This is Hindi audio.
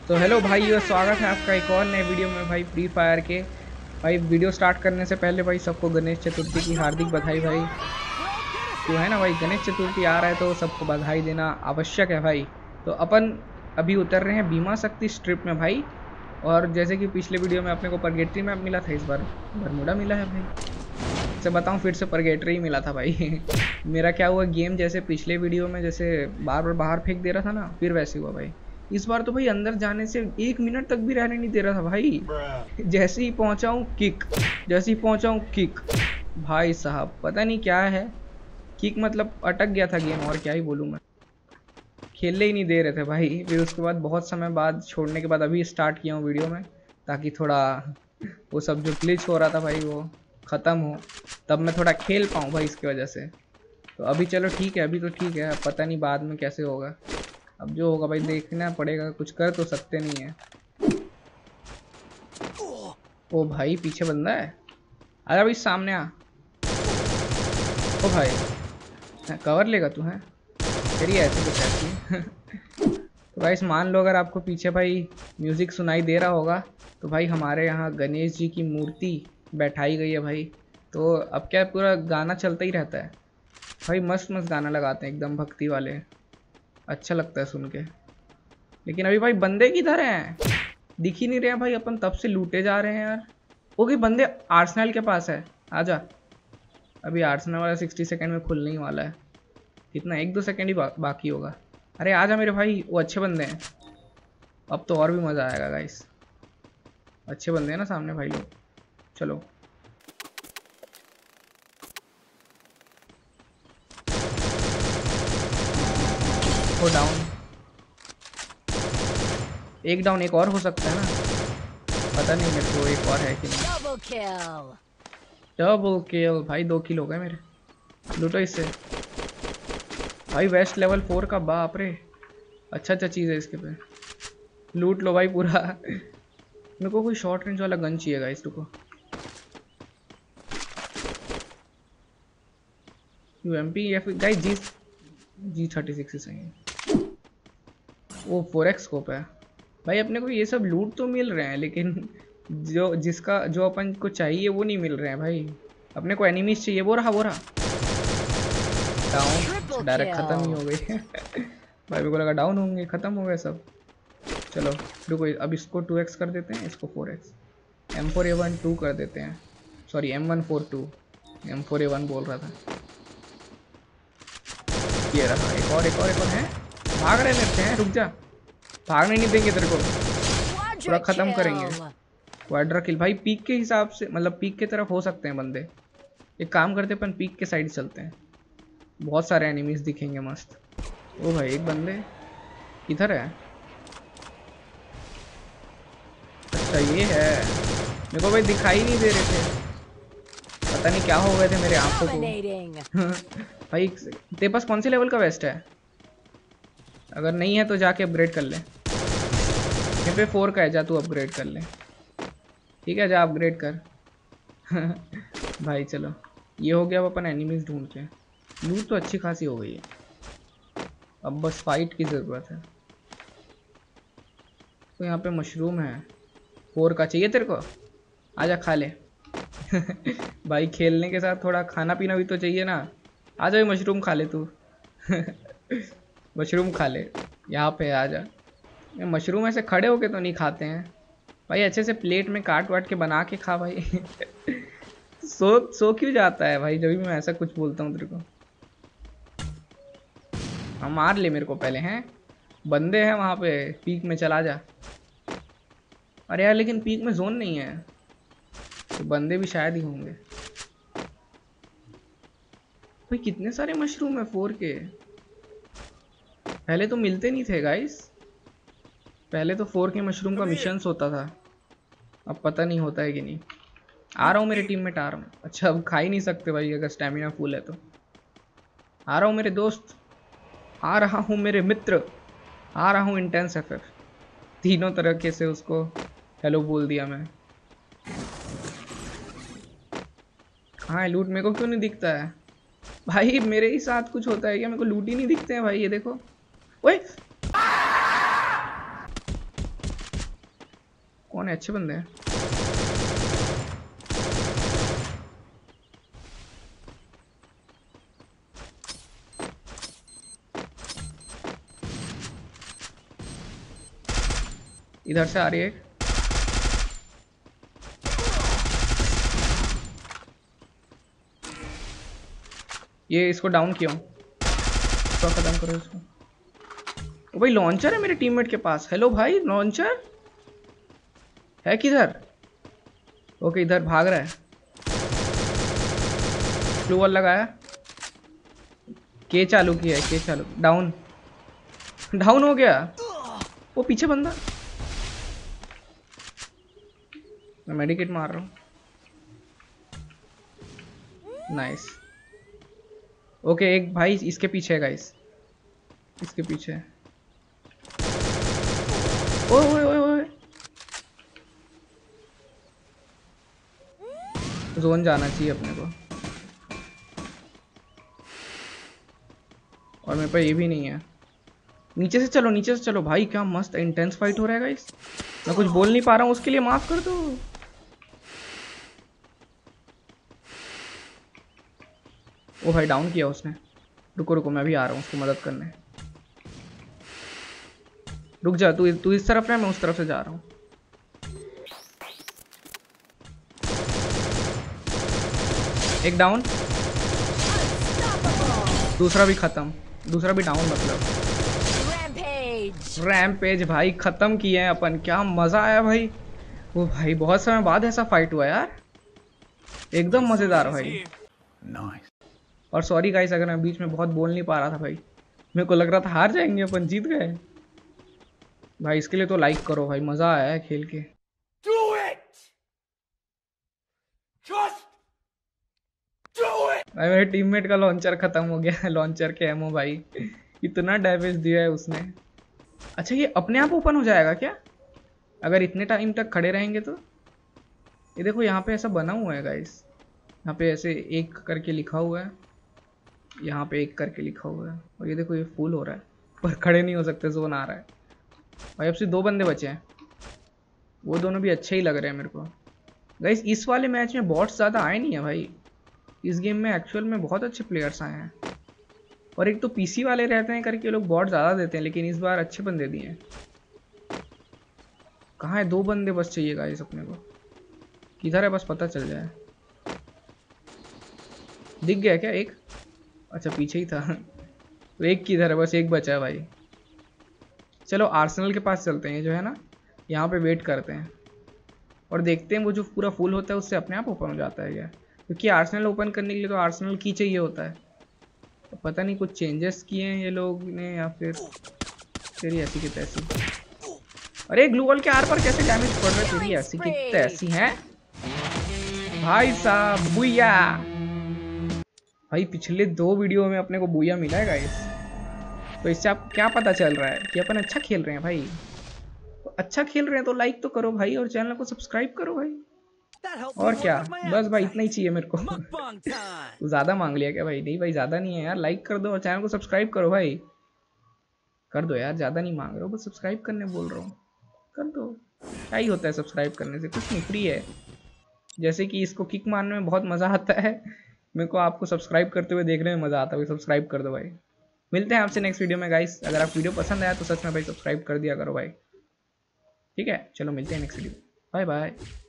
तो हेलो भाई और स्वागत है आपका एक और नए वीडियो में भाई फ्री फायर के। भाई वीडियो स्टार्ट करने से पहले भाई सबको गणेश चतुर्थी की हार्दिक बधाई भाई। क्यों है ना भाई, गणेश चतुर्थी आ रहा है तो सबको बधाई देना आवश्यक है भाई। तो अपन अभी उतर रहे हैं बीमा शक्ति स्ट्रिप में भाई। और जैसे कि पिछले वीडियो में अपने को परगेटरी मैप मिला था, इस बार बरमूडा मिला है भाई। से बताऊं फिर से परगेटरी ही मिला था भाई। मेरा क्या हुआ, गेम जैसे पिछले वीडियो में जैसे बार बार बाहर फेंक दे रहा था ना, फिर वैसे हुआ भाई। इस बार तो भाई अंदर जाने से 1 मिनट तक भी रहने नहीं दे रहा था भाई। जैसे ही पहुंचा हूँ किक, जैसे ही पहुंचा हूँ किक। भाई साहब पता नहीं क्या है, किक मतलब अटक गया था गेम, और क्या ही बोलूँ मैं। खेलने ही नहीं दे रहे थे भाई। फिर उसके बाद बहुत समय बाद छोड़ने के बाद अभी स्टार्ट किया हूँ वीडियो में, ताकि थोड़ा वो सब जो ग्लिच हो रहा था भाई वो ख़त्म हो, तब मैं थोड़ा खेल पाऊँ भाई इसकी वजह से। तो अभी चलो ठीक है, अभी तो ठीक है, अब पता नहीं बाद में कैसे होगा। अब जो होगा भाई देखना पड़ेगा, कुछ कर तो सकते नहीं है। ओ भाई पीछे बंदा है, आजा भाई सामने आ। ओ भाई कवर लेगा तू है, तेरी ऐसी कुछ ऐसी। तो भाई मान लो अगर आपको पीछे भाई म्यूज़िक सुनाई दे रहा होगा, तो भाई हमारे यहाँ गणेश जी की मूर्ति बैठाई गई है भाई। तो अब क्या पूरा गाना चलता ही रहता है भाई, मस्त मस्त गाना लगाते हैं एकदम भक्ति वाले, अच्छा लगता है सुन के। लेकिन अभी भाई बंदे किधर हैं, दिख ही नहीं रहे हैं भाई, अपन तब से लूटे जा रहे हैं यार। ओके बंदे आर्सेनल के पास है, आजा। अभी आर्सेनल वाला 60 सेकंड में खुलने ही वाला है, कितना 1-2 सेकंड ही बाकी होगा। अरे आजा मेरे भाई, वो अच्छे बंदे हैं। अब तो और भी मज़ा आएगा गाइस, अच्छे बंदे हैं ना सामने भाई लोग। चलो हो डाउन, एक डाउन, एक और हो सकता है ना, पता नहीं मेरे को एक और है कि नहीं। डबल किल भाई, 2 किल हो गए मेरे। लूटो इससे भाई, वेस्ट लेवल 4 का, बाप रे। अच्छा अच्छा चीज़ है इसके पे, लूट लो भाई पूरा। मेरे को कोई शॉर्ट रेंज वाला गन चाहिए गाइस, रुको। यूएमपी या फिर गाइस G36 सही है। वो 4x स्कोप है भाई। अपने को ये सब लूट तो मिल रहे हैं, लेकिन जो अपन को चाहिए वो नहीं मिल रहे हैं भाई। अपने को एनिमीज चाहिए, वो रहा डाउन, डायरेक्ट ख़त्म ही हो गई। भाई मेरे को लगा डाउन होंगे, ख़त्म हो गए सब। चलो रुको, अब इसको 2x कर देते हैं, इसको 4x, M4A1 2 कर देते हैं, सॉरी M142, M4A1 बोल रहा था। ये रहा, एक और है। भाग रहे मेरे से हैं, रुक जा, भागने नहीं देंगे तेरे को, पूरा ख़त्म करेंगे। क्वाड्रा किल भाई, पीक के हिसाब से मतलब पीक की तरफ हो सकते हैं बंदे। एक काम करते हैं अपन, पीक के साइड चलते हैं, बहुत सारे एनिमीज दिखेंगे मस्त। ओ भाई एक बंदे इधर है, अच्छा ये है। मेरे को भाई दिखाई नहीं दे रहे थे, पता नहीं क्या हो गए थे मेरे आंखों को। भाई तेरे पास कौन से लेवल का वेस्ट है? अगर नहीं है तो जाके अपग्रेड कर ले, यहाँ पे 4 का है, जा तू अपग्रेड कर ले। ठीक है जा अपग्रेड कर। भाई चलो ये हो गया, अब अपन एनिमीज ढूंढते हैं। लूट तो अच्छी खासी हो गई है, अब बस फाइट की ज़रूरत है। तो यहाँ पे मशरूम है, 4 का चाहिए तेरे को, आजा खा ले। भाई खेलने के साथ थोड़ा खाना पीना भी तो चाहिए ना, आ जा मशरूम खा ले तू। मशरूम खा ले, यहाँ पे आ जा। मशरूम ऐसे खड़े होके तो नहीं खाते हैं भाई, अच्छे से प्लेट में काट वाट के बना के खा भाई। सो क्यों जाता है भाई जब भी मैं ऐसा कुछ बोलता हूँ तेरे को। हाँ मार ले मेरे को पहले, हैं बंदे हैं वहाँ पे, पीक में चला जा। अरे यार लेकिन पीक में जोन नहीं है, तो बंदे भी शायद ही होंगे। भाई कितने सारे मशरूम है 4 के, पहले तो मिलते नहीं थे गाइस। पहले तो 4 के मशरूम का मिशंस होता था, अब पता नहीं होता है कि नहीं। आ रहा हूँ मेरे टीममेट, आ रहा हूँ। अच्छा अब खा ही नहीं सकते भाई अगर स्टेमिना फुल है तो। आ रहा हूँ मेरे दोस्त, आ रहा हूँ मेरे मित्र, आ रहा हूँ इंटेंस एफर। तीनों तरीके से उसको हेलो बोल दिया मैं। हाँ लूट मेरे को क्यों नहीं दिखता है भाई, मेरे ही साथ कुछ होता है क्या, मेरे को लूट ही नहीं दिखते हैं भाई। ये देखो, ओए कौन है? अच्छे बंदे हैं। इधर से आ रही है एक। ये इसको डाउन किया हूँ, तो खत्म करो इसको। ओ भाई लॉन्चर है मेरे टीममेट के पास। हेलो भाई, लॉन्चर है किधर? ओके इधर भाग रहा है। फ्लू वॉल लगाया, के चालू किया है, के चालू। डाउन, डाउन हो गया। वो पीछे बंदा, मैं मेडिकेट मार रहा हूँ। नाइस। ओके एक भाई इसके पीछे है गाइस, इसके पीछे। ओए ओए ओए ओए, जोन जाना चाहिए अपने को। और मेरे पास ये भी नहीं है। नीचे से चलो, नीचे से चलो भाई। क्या मस्त इंटेंस फाइट हो रहा है गाइस। मैं कुछ बोल नहीं पा रहा हूँ, उसके लिए माफ कर दो। ओ भाई डाउन किया उसने। रुको रुको, मैं भी आ रहा हूँ उसको मदद करने। रुक जा, तू इस तरफ है, मैं उस तरफ से जा रहा हूँ। एक डाउन, दूसरा भी खत्म, दूसरा भी डाउन। मतलब रैम्पेज भाई खत्म किए हैं अपन। क्या मजा आया भाई। वो भाई बहुत समय बाद ऐसा फाइट हुआ यार, एकदम मजेदार भाई। और सॉरी गाइस अगर मैं बीच में बहुत बोल नहीं पा रहा था भाई, मेरे को लग रहा था हार जाएंगे अपन, जीत गए भाई। इसके लिए तो लाइक करो भाई, मजा आया है खेल के। भाई मेरे टीममेट का लॉन्चर खत्म हो गया। लॉन्चर के एमओ भाई, इतना डैमेज दिया है उसने। अच्छा ये अपने आप ओपन हो जाएगा क्या अगर इतने टाइम तक खड़े रहेंगे तो? ये देखो यहाँ पे ऐसा बना हुआ है गाइस, यहाँ पे ऐसे एक करके लिखा हुआ है, यहाँ पे एक करके लिखा हुआ है। और ये देखो ये फुल हो रहा है, पर खड़े नहीं हो सकते, जोन आ रहा है भाई। अब से 2 बंदे बचे हैं, वो दोनों भी अच्छे ही लग रहे हैं मेरे को गाइस। इस वाले मैच में बॉट्स ज़्यादा आए नहीं है भाई, इस गेम में एक्चुअल में बहुत अच्छे प्लेयर्स आए हैं। और एक तो पीसी वाले रहते हैं करके लोग बॉट ज़्यादा देते हैं, लेकिन इस बार अच्छे बंदे दिए हैं। कहाँ है? 2 बंदे बस चाहिए गाइस अपने को। किधर है बस पता चल जाए। दिख गया क्या एक? अच्छा पीछे ही था। तो एक किधर है? बस एक बचा है भाई। चलो आर्सेनल के पास चलते हैं, जो है ना, यहाँ पे वेट करते हैं और देखते हैं वो जो पूरा फुल होता है उससे अपने आप ओपन हो जाता है क्या। क्योंकि आर्सेनल ओपन करने के लिए तो आर्सेनल की चाहिए होता है। तो पता नहीं कुछ चेंजेस किए हैं ये लोग ने, या फिर तेरी ऐसी की तैसी। अरे ग्लू वॉल के आर पर कैसे डैमेज पड़ रहा है? तेरी ऐसी की तैसी है भाई साहब। बुया भाई, पिछले 2 वीडियो में अपने को बुया मिला है गाइस। तो इससे आपको क्या पता चल रहा है कि अपन अच्छा खेल रहे हैं भाई। तो अच्छा खेल रहे हैं तो लाइक तो करो भाई, और चैनल को सब्सक्राइब करो भाई। और क्या, बस भाई इतना ही चाहिए मेरे को। तो ज्यादा मांग लिया क्या भाई? नहीं भाई ज्यादा नहीं है यार, लाइक कर दो और चैनल को सब्सक्राइब करो भाई। कर दो यार, ज्यादा नहीं मांग रहा हूँ, बस सब्सक्राइब करने बोल रहा हूँ। कर दो, क्या ही होता है सब्सक्राइब करने से, कुछ नहीं, फ्री है। जैसे कि इसको किक मारने में बहुत मजा आता है, मेरे को आपको सब्सक्राइब करते हुए देखने में मजा आता है। सब्सक्राइब कर दो भाई। मिलते हैं आपसे नेक्स्ट वीडियो में गाइस। अगर आप वीडियो पसंद आया तो सच में भाई सब्सक्राइब कर दिया करो भाई। ठीक है, चलो मिलते हैं नेक्स्ट वीडियो। Bye bye.